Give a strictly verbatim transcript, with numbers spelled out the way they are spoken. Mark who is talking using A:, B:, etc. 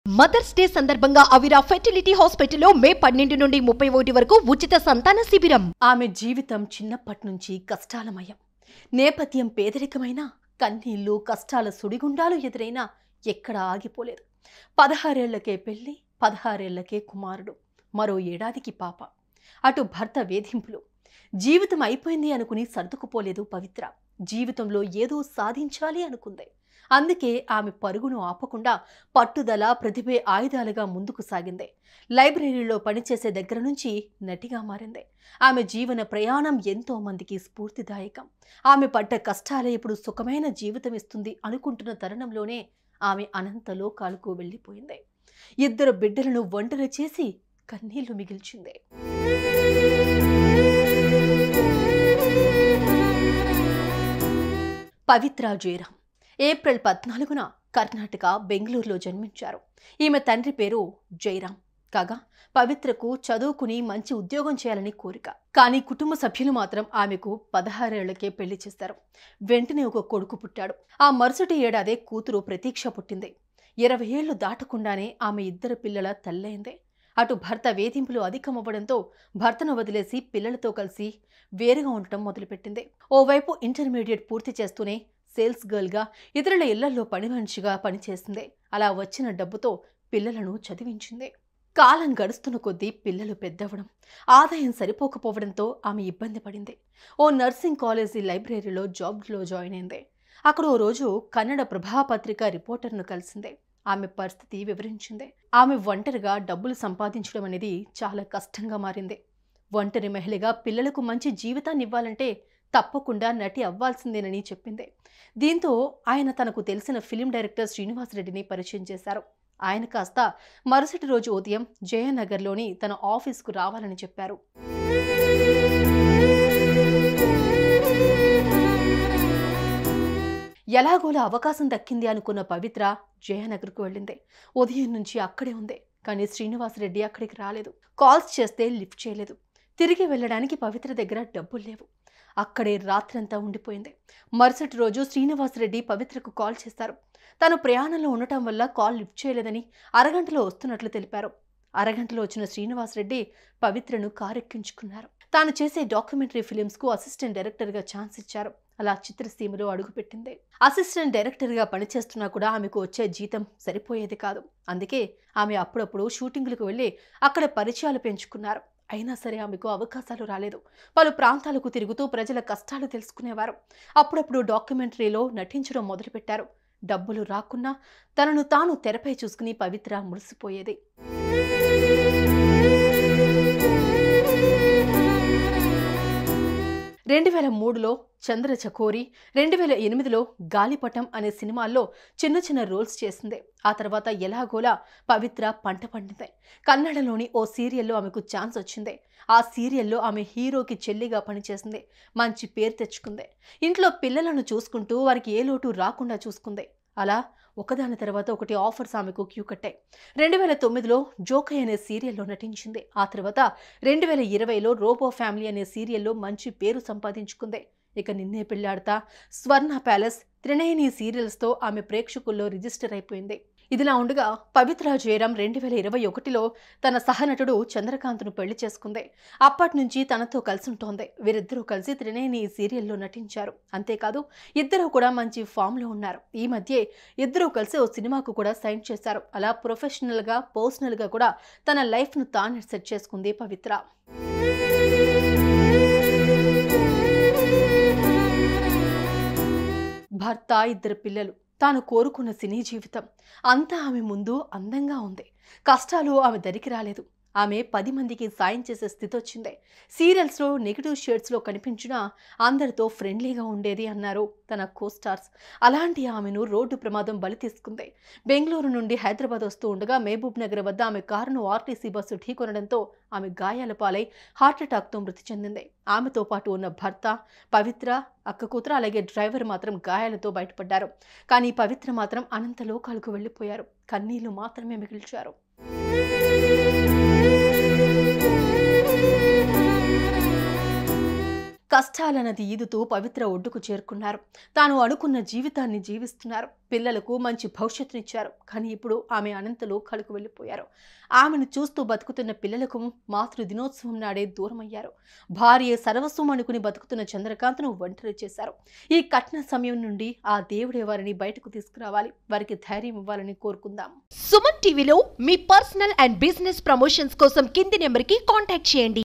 A: Mothers day సందర్భంగా అవిరా fertility హాస్పిటల్లో మే పన్నెండు నుండి ముప్పై ఒకటి వరకు ఉచిత సంతాన శిబిరం. ఆమె జీవితం చిన్నప్పటి నుంచి కష్టాలమయం. నేపథ్యం పేదరికమైన, కన్నీళ్లు కష్టాల సుడిగుండాలు ఎదురైనా ఎక్కడ ఆగిపోలేదు. పదహారేళ్లకే పెళ్లి, పదహారేళ్లకే కుమారుడు, మరో ఏడాదికి పాప. అటు భర్త వేధింపులు. జీవితం అయిపోయింది అనుకుని సర్దుకుపోలేదు పవిత్ర. జీవితంలో ఏదో సాధించాలి అనుకుంది. అందుకే ఆమె పరుగును ఆపకుండా పట్టుదల, ప్రతిభే ఆయుధాలుగా ముందుకు సాగింది. లైబ్రరీలో పనిచేసే దగ్గర నుంచి నటిగా మారింది. ఆమె జీవన ప్రయాణం ఎంతో మందికి స్ఫూర్తిదాయకం. ఆమె పడ్డ కష్టాలే ఇప్పుడు సుఖమైన జీవితం ఇస్తుంది అనుకుంటున్న తరుణంలోనే ఆమె అనంత లోకాలకు వెళ్ళిపోయింది. ఇద్దరు బిడ్డలను ఒంటరి చేసి కన్నీళ్లు మిగిల్చింది. పవిత్ర జయరాం ఏప్రిల్ పద్నాలుగున కర్ణాటక బెంగళూరులో జన్మించారు. ఈమె తండ్రి పేరు జయరాం కాగా పవిత్రకు చదువుకుని మంచి ఉద్యోగం చేయాలని కోరిక. కానీ కుటుంబ సభ్యులు మాత్రం ఆమెకు పదహారేళ్లకే పెళ్లి చేశారు. వెంటనే ఒక కొడుకు పుట్టాడు. ఆ మరుసటి ఏడాదే కూతురు ప్రతీక్ష పుట్టింది. ఇరవై ఏళ్లు దాటకుండానే ఆమె ఇద్దరు పిల్లల తల్లయింది. అటు భర్త వేధింపులు అధికమవ్వడంతో భర్తను వదిలేసి పిల్లలతో కలిసి వేరుగా ఉండటం మొదలుపెట్టింది. ఓవైపు ఇంటర్మీడియట్ పూర్తి చేస్తూనే సేల్స్ గర్ల్గా ఇతరుల ఇళ్లలో పని మనిషిగా పనిచేసింది. అలా వచ్చిన డబ్బుతో పిల్లలను చదివించింది. కాలం గడుస్తున్న కొద్దీ పిల్లలు పెద్దవడం, ఆదాయం సరిపోకపోవడంతో ఆమె ఇబ్బంది పడింది. ఓ నర్సింగ్ కాలేజీ లైబ్రరీలో జాబ్లో జాయిన్ అయింది. అక్కడ ఓ రోజు కన్నడ ప్రభాపత్రిక రిపోర్టర్ను కలిసింది. ఆమె పరిస్థితి వివరించింది. ఆమె ఒంటరిగా డబ్బులు సంపాదించడం అనేది చాలా కష్టంగా మారింది. ఒంటరి మహిళగా పిల్లలకు మంచి జీవితాన్ని ఇవ్వాలంటే తప్పకుండా నటి అవ్వాల్సిందేనని చెప్పింది. దీంతో ఆయన తనకు తెలిసిన ఫిలిం డైరెక్టర్ శ్రీనివాసరెడ్డిని పరిచయం చేశారు. ఆయన కాస్త మరుసటి రోజు ఉదయం జయనగర్లోని తన ఆఫీస్కు రావాలని చెప్పారు. ఎలాగోలా అవకాశం దక్కింది అనుకున్న పవిత్ర జయనగర్కు వెళ్ళింది. ఉదయం నుంచి అక్కడే ఉంది. కానీ శ్రీనివాసరెడ్డి అక్కడికి రాలేదు. కాల్స్ చేస్తే లిఫ్ట్ చేయలేదు. తిరిగి వెళ్ళడానికి పవిత్ర దగ్గర డబ్బులు లేవు. అక్కడే రాత్రంతా ఉండిపోయింది. మరుసటి రోజు శ్రీనివాసరెడ్డి పవిత్రకు కాల్ చేశారు. తను ప్రయాణంలో ఉండటం వల్ల కాల్ లిఫ్ట్ చేయలేదని, అరగంటలో వస్తున్నట్లు తెలిపారు. అరగంటలో వచ్చిన శ్రీనివాసరెడ్డి పవిత్రను కారెక్కించుకున్నారు. తాను చేసే డాక్యుమెంటరీ ఫిలిమ్స్కు అసిస్టెంట్ డైరెక్టర్గా ఛాన్స్ ఇచ్చారు. అలా చిత్రసీమలో అడుగుపెట్టింది. అసిస్టెంట్ డైరెక్టర్గా పనిచేస్తున్నా కూడా ఆమెకు వచ్చే జీతం సరిపోయేది కాదు. అందుకే ఆమె అప్పుడప్పుడు షూటింగ్లకు వెళ్ళి అక్కడ పరిచయాలు పెంచుకున్నారు. అయినా సరే ఆమెకు అవకాశాలు రాలేదు. పలు ప్రాంతాలకు తిరుగుతూ ప్రజల కష్టాలు తెలుసుకునేవారు. అప్పుడప్పుడు డాక్యుమెంటరీలో నటించడం మొదలుపెట్టారు. డబ్బులు రాకున్నా తనను తాను తెరపై చూసుకుని పవిత్ర మురిసిపోయేది. రెండు వేల మూడులో చంద్ర చకోరి, రెండు వేల ఎనిమిదిలో గాలిపటం అనే సినిమాల్లో చిన్న చిన్న రోల్స్ చేసింది. ఆ తర్వాత ఎలాగోలా పవిత్ర పంట పండింది. కన్నడలోని ఓ సీరియల్లో ఆమెకు ఛాన్స్ వచ్చింది. ఆ సీరియల్లో ఆమె హీరోకి చెల్లిగా పనిచేసింది. మంచి పేరు తెచ్చుకుంది. ఇంట్లో పిల్లలను చూసుకుంటూ వారికి ఏ లోటు రాకుండా చూసుకుంది. అలా ఒకదాని తర్వాత ఒకటి ఆఫర్స్ ఆమెకు క్యూ కట్టాయి. రెండు వేల తొమ్మిదిలో జోకై అనే సీరియల్లో నటించింది. ఆ తర్వాత రెండు వేల ఇరవైలో రోబో ఫ్యామిలీ అనే సీరియల్లో మంచి పేరు సంపాదించుకుంది. ఇక నిన్నే పెళ్లాడతా, స్వర్ణ ప్యాలెస్, త్రినయని సీరియల్స్తో ఆమె ప్రేక్షకుల్లో రిజిస్టర్ అయిపోయింది. ఇదిలా ఉండగా పవిత్ర జయరాం రెండు వేల ఇరవై ఒకటిలో తన సహనటుడు చంద్రకాంత్ను పెళ్లి చేసుకుంది. అప్పటి నుంచి తనతో కలిసి ఉంటోంది. వీరిద్దరూ కలిసి త్రినయని సీరియల్లో నటించారు. అంతేకాదు ఇద్దరూ కూడా మంచి ఫామ్లో ఉన్నారు. ఈ మధ్య ఇద్దరూ కలిసి ఓ సినిమాకు కూడా సైన్ చేశారు. అలా ప్రొఫెషనల్గా, పర్సనల్గా కూడా తన లైఫ్ను తాను సెట్ చేసుకుంది పవిత్ర. భర్త, ఇద్దరు పిల్లలు, తాను కోరుకున్న సినీ జీవితం అంతా ఆమె ముందు అందంగా ఉంది. కష్టాలు ఆమె దరికి రాలేదు. ఆమె పది మందికి సాయం చేసే స్థితి వచ్చింది. సీరియల్స్లో నెగిటివ్ షేడ్స్లో కనిపించినా అందరితో ఫ్రెండ్లీగా ఉండేది అన్నారు తన కోస్టార్స్. అలాంటి ఆమెను రోడ్డు ప్రమాదం బలి తీసుకుంది. బెంగళూరు నుండి హైదరాబాద్ వస్తూ ఉండగా మహబూబ్ నగర్ వద్ద ఆమె కారును ఆర్టీసీ బస్సు ఢీకొనడంతో ఆమె గాయాల పాలై హార్ట్అటాక్తో మృతి చెందింది. ఆమెతో పాటు ఉన్న భర్త, పవిత్ర, అక్క కూతురు, అలాగే డ్రైవర్ మాత్రం గాయాలతో బయటపడ్డారు. కానీ పవిత్ర మాత్రం అనంత లోకాలకు వెళ్ళిపోయారు. కన్నీళ్లు మాత్రమే మిగిల్చారు. కష్టాలన్నది ఈదుతూ పవిత్ర ఒడ్డుకు చేరుకున్నారు. తాను అనుకున్న జీవితాన్ని జీవిస్తున్నారు. పిల్లలకు మంచి భవిష్యత్తునిచ్చారు. కానీ ఇప్పుడు ఆమె అనంతలో కళకు వెళ్ళిపోయారు. ఆమెను చూస్తూ బతుకుతున్న పిల్లలకు మాతృ దినోత్సవం నాడే దూరమయ్యారు. భార్య సర్వస్వం అనుకుని బతుకుతున్న చంద్రకాంత్ను ఒంటరి చేశారు. ఈ కఠిన సమయం నుండి ఆ దేవుడే వారిని బయటకు తీసుకురావాలి, వారికి ధైర్యం ఇవ్వాలని కోరుకుందాం.
B: సుమన్ టీవీలో మీ పర్సనల్ అండ్ బిజినెస్ ప్రమోషన్స్ కోసం కింది నెంబర్కి కాంటాక్ట్ చేయండి.